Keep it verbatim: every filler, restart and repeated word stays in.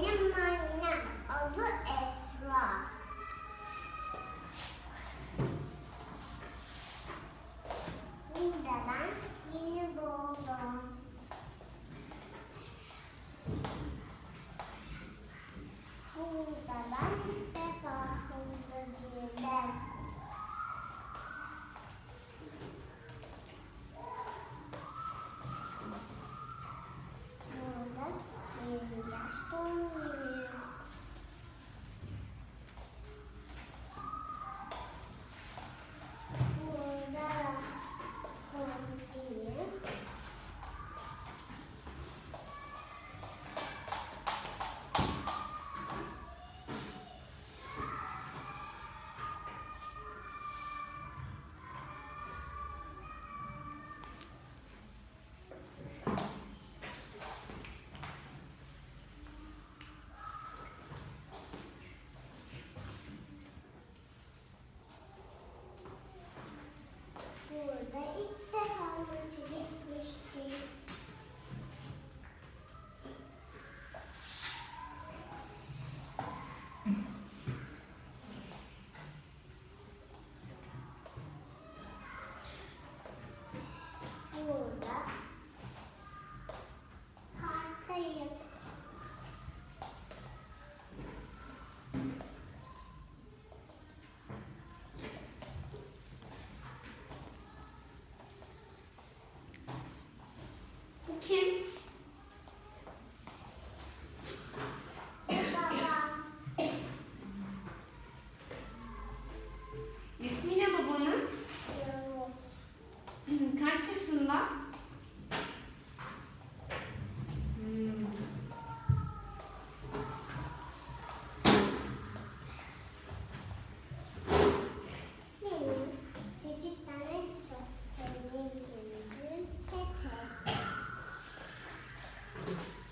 benim annem. Adı Esra. Burada ben yeni doğdum. Burada ben ilk defa havuza girdim. Burada bir yaş doğumluyum. Burada doğumluyum. Burada ilk defa maçı gitmiştim. Burada parktayız. Bu kim? Babam. İsmi ne babanın? Yavuz. Kaç yaşında? Hmm. Benim çocuktan en çok sevdiğim kedisi Pepe.